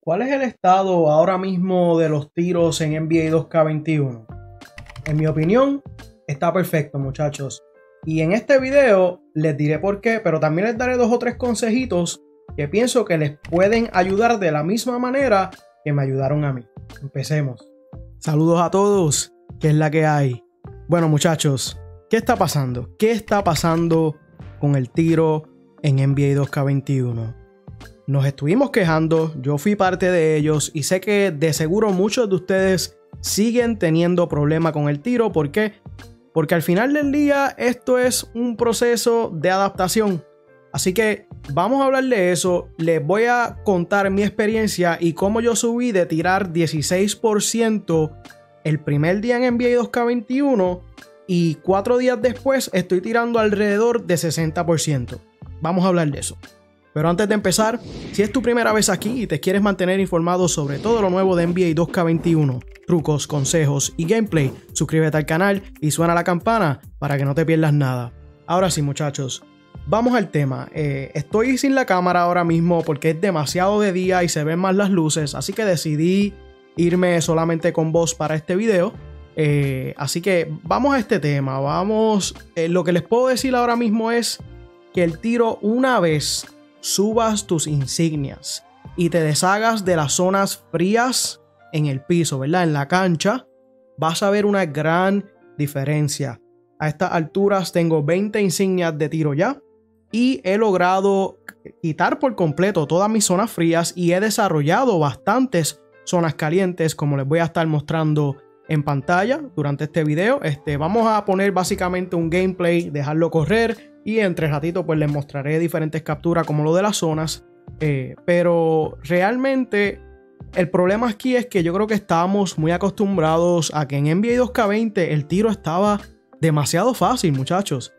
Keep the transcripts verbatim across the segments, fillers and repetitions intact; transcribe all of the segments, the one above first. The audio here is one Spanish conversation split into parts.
¿Cuál es el estado ahora mismo de los tiros en N B A dos K veintiuno? En mi opinión, está perfecto, muchachos. Y en este video les diré por qué, pero también les daré dos o tres consejitos que pienso que les pueden ayudar de la misma manera que me ayudaron a mí. Empecemos. Saludos a todos, ¿qué es la que hay? Bueno, muchachos, ¿qué está pasando? ¿Qué está pasando con el tiro en N B A dos K veintiuno? Nos estuvimos quejando, yo fui parte de ellos y sé que de seguro muchos de ustedes siguen teniendo problema con el tiro. ¿Por qué? Porque al final del día esto es un proceso de adaptación. Así que vamos a hablar de eso. Les voy a contar mi experiencia y cómo yo subí de tirar dieciséis por ciento el primer día en N B A dos K veintiuno y cuatro días después estoy tirando alrededor de sesenta por ciento. Vamos a hablar de eso. Pero antes de empezar, si es tu primera vez aquí y te quieres mantener informado sobre todo lo nuevo de N B A dos K veintiuno, trucos, consejos y gameplay, suscríbete al canal y suena la campana para que no te pierdas nada. Ahora sí, muchachos, vamos al tema. Eh, estoy sin la cámara ahora mismo porque es demasiado de día y se ven más las luces, así que decidí irme solamente con voz para este video. Eh, así que vamos a este tema. Vamos. Eh, lo que les puedo decir ahora mismo es que el tiro, una vez subas tus insignias y te deshagas de las zonas frías en el piso, ¿verdad? En la cancha, vas a ver una gran diferencia. A estas alturas tengo veinte insignias de tiro ya y he logrado quitar por completo todas mis zonas frías y he desarrollado bastantes zonas calientes, como les voy a estar mostrando en pantalla durante este video. Este, vamos a poner básicamente un gameplay, dejarlo correr y entre ratito pues les mostraré diferentes capturas como lo de las zonas. Eh, pero realmente el problema aquí es que yo creo que estábamos muy acostumbrados a que en N B A dos K veinte el tiro estaba demasiado fácil, muchachos.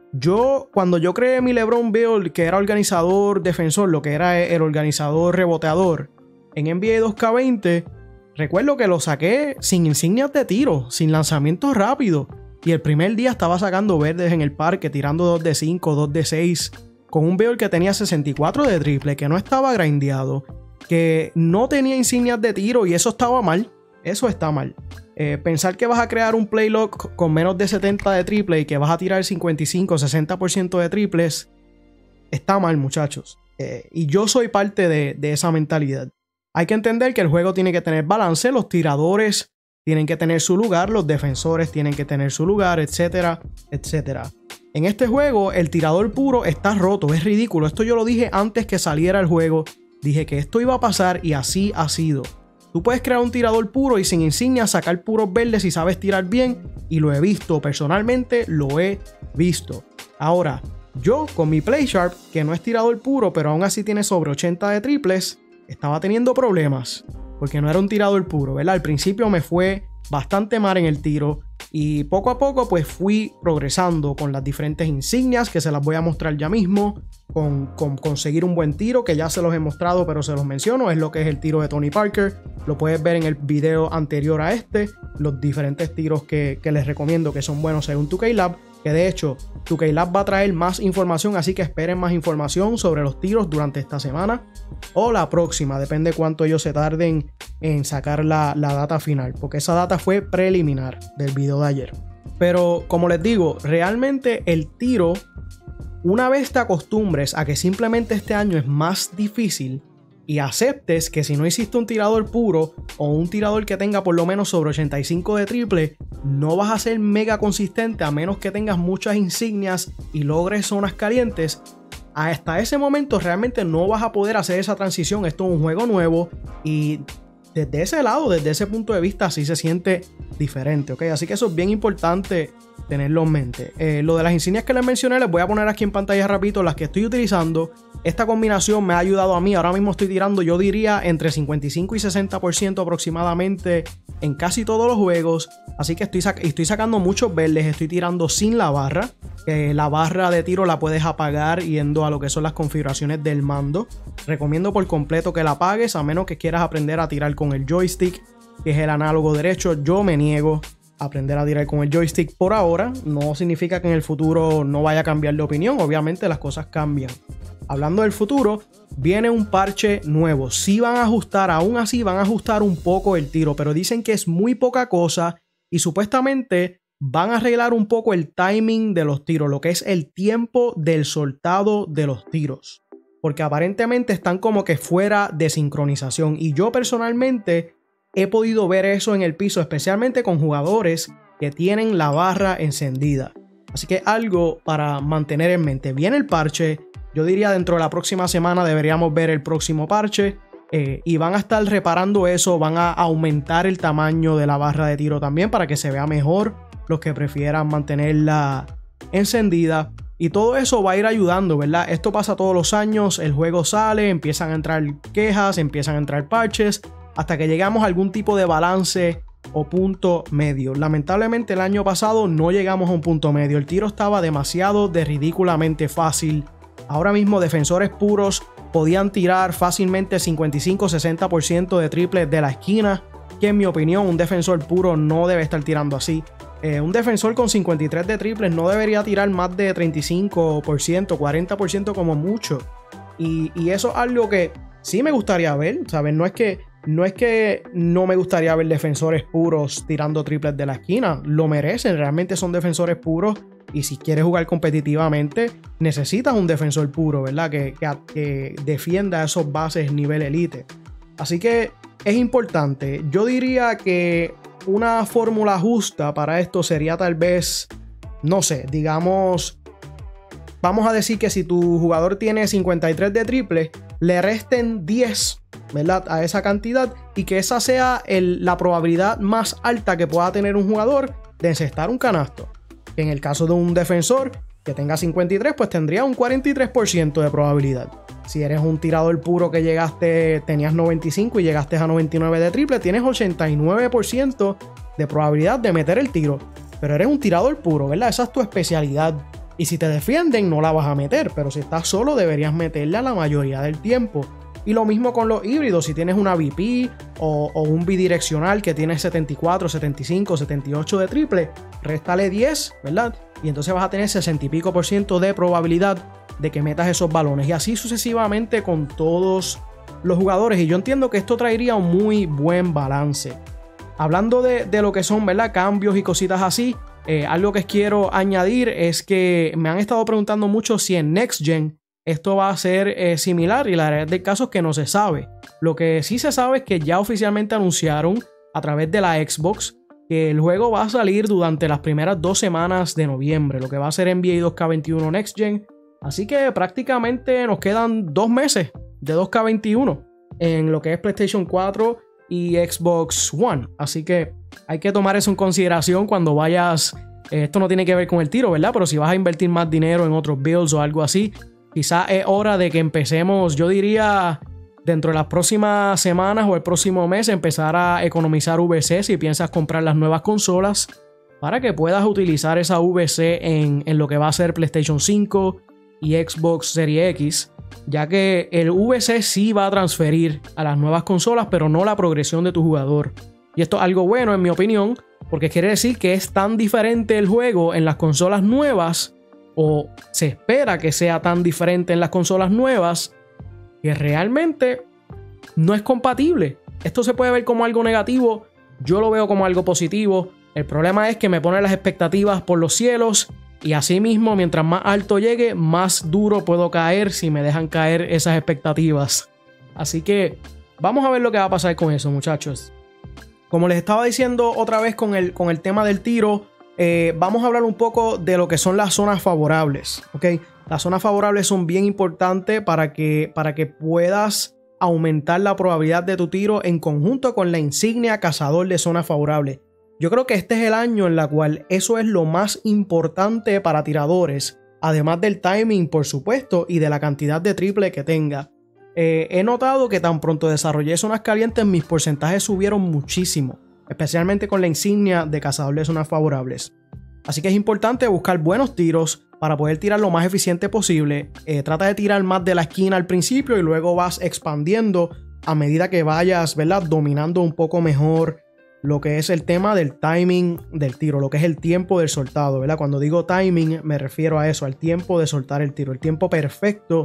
Yo, cuando yo creé mi LeBron build, que era organizador defensor, lo que era el organizador reboteador, en N B A dos K veinte, recuerdo que lo saqué sin insignias de tiro, sin lanzamiento rápido. Y el primer día estaba sacando verdes en el parque, tirando dos de cinco, dos de seis, con un build que tenía sesenta y cuatro de triple, que no estaba grindeado, que no tenía insignias de tiro y eso estaba mal. Eso está mal. Eh, pensar que vas a crear un playlock con menos de setenta de triple y que vas a tirar el cincuenta y cinco, sesenta por ciento de triples, está mal, muchachos. Eh, y yo soy parte de, de esa mentalidad. Hay que entender que el juego tiene que tener balance, los tiradores tienen que tener su lugar, los defensores tienen que tener su lugar, etcétera, etcétera. En este juego el tirador puro está roto, es ridículo. Esto yo lo dije antes que saliera el juego. Dije que esto iba a pasar y así ha sido. Tú puedes crear un tirador puro y sin insignias sacar puros verdes si sabes tirar bien, y lo he visto, personalmente lo he visto. Ahora, yo con mi Play Sharp, que no es tirador puro, pero aún así tiene sobre ochenta de triples, estaba teniendo problemas porque no era un tirador puro, ¿verdad? Al principio me fue bastante mal en el tiro y poco a poco pues fui progresando con las diferentes insignias que se las voy a mostrar ya mismo, con, con conseguir un buen tiro que ya se los he mostrado pero se los menciono, es lo que es el tiro de Tony Parker. Lo puedes ver en el video anterior a este, los diferentes tiros que, que les recomiendo que son buenos según two K Lab, que de hecho two K Lab va a traer más información, así que esperen más información sobre los tiros durante esta semana o la próxima, depende cuánto ellos se tarden en sacar la, la data final, porque esa data fue preliminar del video de ayer. Pero como les digo, realmente el tiro, una vez te acostumbres a que simplemente este año es más difícil y aceptes que si no hiciste un tirador puro o un tirador que tenga por lo menos sobre ochenta y cinco de triple, no vas a ser mega consistente a menos que tengas muchas insignias y logres zonas calientes. Hasta ese momento realmente no vas a poder hacer esa transición. Esto es un juego nuevo y desde ese lado, desde ese punto de vista, sí se siente diferente, ¿ok? Así que eso es bien importante tenerlo en mente. Eh, lo de las insignias que les mencioné, les voy a poner aquí en pantalla rapidito las que estoy utilizando. Esta combinación me ha ayudado a mí. Ahora mismo estoy tirando, yo diría, entre cincuenta y cinco y sesenta por ciento aproximadamente en casi todos los juegos. Así que estoy, sac estoy sacando muchos verdes, estoy tirando sin la barra. Eh, la barra de tiro la puedes apagar yendo a lo que son las configuraciones del mando. Recomiendo por completo que la apagues a menos que quieras aprender a tirar con el joystick, que es el análogo derecho. Yo me niego a aprender a tirar con el joystick por ahora. No significa que en el futuro no vaya a cambiar de opinión. Obviamente las cosas cambian. hablando del futuro, viene un parche nuevo. Sí van a ajustar, aún así van a ajustar un poco el tiro, pero dicen que es muy poca cosa y supuestamente van a arreglar un poco el timing de los tiros, lo que es el tiempo del soltado de los tiros. Porque aparentemente están como que fuera de sincronización. Y yo personalmente he podido ver eso en el piso, especialmente con jugadores que tienen la barra encendida. Así que algo para mantener en mente. Viene el parche. Yo diría dentro de la próxima semana deberíamos ver el próximo parche. Eh, y van a estar reparando eso. Van a aumentar el tamaño de la barra de tiro también para que se vea mejor. Los que prefieran mantenerla encendida. Y todo eso va a ir ayudando, ¿verdad? Esto pasa todos los años, el juego sale, empiezan a entrar quejas, empiezan a entrar parches, hasta que llegamos a algún tipo de balance o punto medio. Lamentablemente el año pasado no llegamos a un punto medio, el tiro estaba demasiado de ridículamente fácil. Ahora mismo defensores puros podían tirar fácilmente cincuenta y cinco a sesenta por ciento de triples de la esquina, que en mi opinión un defensor puro no debe estar tirando así. Eh, un defensor con cincuenta y tres de triples no debería tirar más de treinta y cinco por ciento, cuarenta por ciento como mucho. Y, y eso es algo que sí me gustaría ver, ¿sabes? No es que no es que no me gustaría ver defensores puros tirando triples de la esquina. Lo merecen, realmente son defensores puros. Y si quieres jugar competitivamente, necesitas un defensor puro, ¿verdad? Que, que, que defienda esos bases nivel elite. Así que es importante. Yo diría que una fórmula justa para esto sería tal vez, no sé, digamos, vamos a decir que si tu jugador tiene cincuenta y tres de triple, le resten diez, ¿verdad? A esa cantidad y que esa sea el, la probabilidad más alta que pueda tener un jugador de encestar un canasto. En el caso de un defensor que tenga cincuenta y tres, pues tendría un cuarenta y tres por ciento de probabilidad. Si eres un tirador puro que llegaste, tenías noventa y cinco y llegaste a noventa y nueve de triple, tienes ochenta y nueve por ciento de probabilidad de meter el tiro. Pero eres un tirador puro, ¿verdad? Esa es tu especialidad. Y si te defienden, no la vas a meter. Pero si estás solo, deberías meterla la mayoría del tiempo. Y lo mismo con los híbridos. Si tienes una V P o, o un bidireccional que tiene setenta y cuatro, setenta y cinco, setenta y ocho de triple, réstale diez, ¿verdad? Y entonces vas a tener sesenta y pico por ciento de probabilidad de que metas esos balones. Y así sucesivamente con todos los jugadores. Y yo entiendo que esto traería un muy buen balance. Hablando de, de lo que son, ¿verdad?, cambios y cositas así, eh, algo que quiero añadir es que me han estado preguntando mucho si en Next Gen esto va a ser eh, similar, y la realidad del caso es que no se sabe. Lo que sí se sabe es que ya oficialmente anunciaron a través de la Xbox que el juego va a salir durante las primeras dos semanas de noviembre, lo que va a ser N B A dos K veintiuno Next Gen. Así que prácticamente nos quedan dos meses de dos K veintiuno en lo que es PlayStation cuatro y Xbox One. Así que hay que tomar eso en consideración cuando vayas. Eh, esto no tiene que ver con el tiro, ¿verdad? Pero si vas a invertir más dinero en otros builds o algo así, quizás es hora de que empecemos, yo diría, dentro de las próximas semanas o el próximo mes, empezar a economizar V C si piensas comprar las nuevas consolas, para que puedas utilizar esa V C en, en lo que va a ser PlayStation cinco y Xbox Series X, ya que el V C sí va a transferir a las nuevas consolas, pero no la progresión de tu jugador. Y esto es algo bueno en mi opinión, porque quiere decir que es tan diferente el juego en las consolas nuevas, o se espera que sea tan diferente en las consolas nuevas, que realmente no es compatible. Esto se puede ver como algo negativo, yo lo veo como algo positivo. El problema es que me pone las expectativas por los cielos, y así mismo, mientras más alto llegue, más duro puedo caer si me dejan caer esas expectativas. Así que vamos a ver lo que va a pasar con eso, muchachos. Como les estaba diciendo otra vez con el, con el tema del tiro, eh, vamos a hablar un poco de lo que son las zonas favorables, ¿ok? Las zonas favorables son bien importantes para que, para que puedas aumentar la probabilidad de tu tiro en conjunto con la insignia cazador de zona favorable. Yo creo que este es el año en el cual eso es lo más importante para tiradores, además del timing, por supuesto, y de la cantidad de triple que tenga. Eh, he notado que tan pronto desarrollé zonas calientes, mis porcentajes subieron muchísimo, especialmente con la insignia de cazador de zonas favorables. Así que es importante buscar buenos tiros para poder tirar lo más eficiente posible. Eh, trata de tirar más de la esquina al principio y luego vas expandiendo a medida que vayas, ¿verdad?, dominando un poco mejor lo que es el tema del timing del tiro, lo que es el tiempo del soltado, ¿verdad? Cuando digo timing me refiero a eso, al tiempo de soltar el tiro, el tiempo perfecto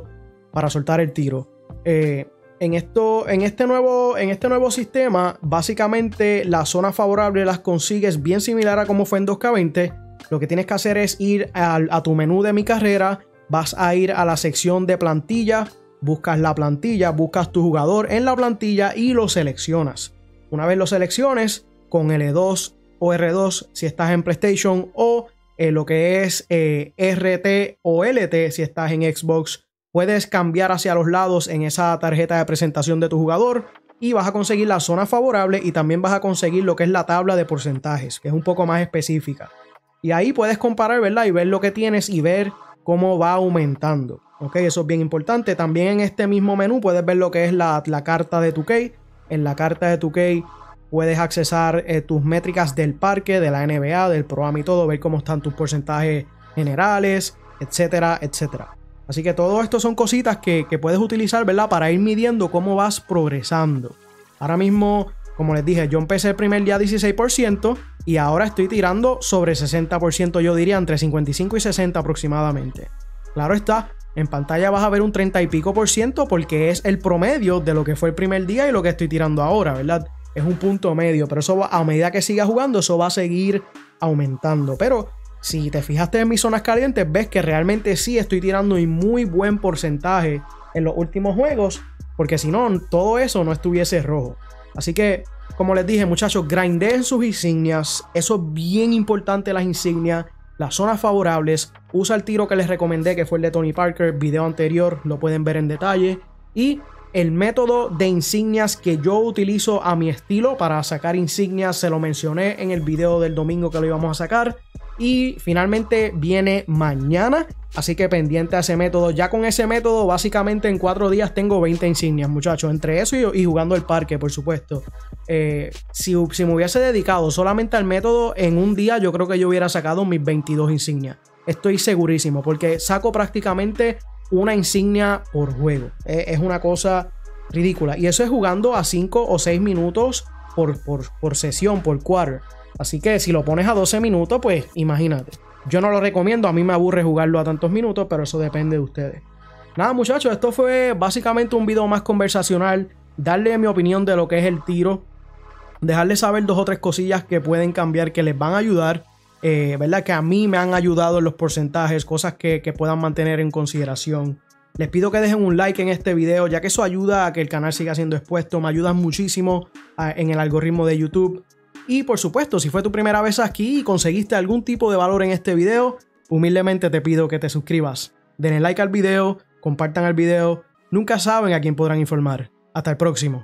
para soltar el tiro. Eh, en, esto, en, este nuevo, en este nuevo sistema, básicamente las zonas favorables las consigues bien similar a como fue en dos K veinte. Lo que tienes que hacer es ir a, a tu menú de mi carrera, vas a ir a la sección de plantilla, buscas la plantilla, buscas tu jugador en la plantilla y lo seleccionas. Una vez lo selecciones, con L dos o R dos si estás en PlayStation, o eh, lo que es eh, R T o L T si estás en Xbox, puedes cambiar hacia los lados en esa tarjeta de presentación de tu jugador y vas a conseguir la zona favorable y también vas a conseguir lo que es la tabla de porcentajes, que es un poco más específica. Y ahí puedes comparar, ¿verdad? Y ver lo que tienes y ver cómo va aumentando. Ok, eso es bien importante. También en este mismo menú puedes ver lo que es la, la carta de dos K. En la carta de dos K puedes accesar eh, tus métricas del parque, de la N B A, del Pro Am y todo, ver cómo están tus porcentajes generales, etcétera, etcétera. Así que todo esto son cositas que, que puedes utilizar, ¿verdad? Para ir midiendo cómo vas progresando. Ahora mismo, como les dije, yo empecé el primer día dieciséis por ciento y ahora estoy tirando sobre sesenta por ciento, yo diría entre cincuenta y cinco y sesenta aproximadamente. Claro está, en pantalla vas a ver un treinta y pico por ciento porque es el promedio de lo que fue el primer día y lo que estoy tirando ahora, ¿verdad? Es un punto medio, pero eso va, a medida que sigas jugando, eso va a seguir aumentando. Pero si te fijaste en mis zonas calientes, ves que realmente sí estoy tirando un muy buen porcentaje en los últimos juegos, porque si no, todo eso no estuviese rojo. Así que, como les dije, muchachos, grindeen sus insignias. Eso es bien importante, las insignias, las zonas favorables. Usa el tiro que les recomendé, que fue el de Tony Parker, video anterior, lo pueden ver en detalle. Y el método de insignias que yo utilizo a mi estilo para sacar insignias, se lo mencioné en el video del domingo que lo íbamos a sacar. Y finalmente viene mañana, así que pendiente a ese método. Ya con ese método, básicamente en cuatro días tengo veinte insignias, muchachos. Entre eso y, y jugando el parque, por supuesto. Eh, si, si me hubiese dedicado solamente al método, en un día yo creo que yo hubiera sacado mis veintidós insignias. Estoy segurísimo, porque saco prácticamente una insignia por juego. Eh, es una cosa ridícula. Y eso es jugando a cinco o seis minutos por, por, por sesión, por quarter. Así que si lo pones a doce minutos, pues imagínate. Yo no lo recomiendo, a mí me aburre jugarlo a tantos minutos, pero eso depende de ustedes. Nada, muchachos, esto fue básicamente un video más conversacional. Darle mi opinión de lo que es el tiro. Dejarles saber dos o tres cosillas que pueden cambiar, que les van a ayudar. Eh, ¿verdad? Que a mí me han ayudado en los porcentajes, cosas que, que puedan mantener en consideración. Les pido que dejen un like en este video, ya que eso ayuda a que el canal siga siendo expuesto. Me ayudan muchísimo a, en el algoritmo de YouTube. Y por supuesto, si fue tu primera vez aquí y conseguiste algún tipo de valor en este video, humildemente te pido que te suscribas. Denle like al video, compartan el video. Nunca saben a quién podrán informar. Hasta el próximo.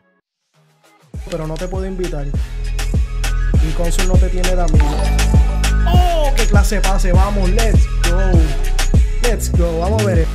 Pero no te puedo invitar. Mi cónsul no te tiene de amigo. ¡Oh! ¡Qué clase de pase! Vamos, let's go. Let's go. Vamos a ver esto.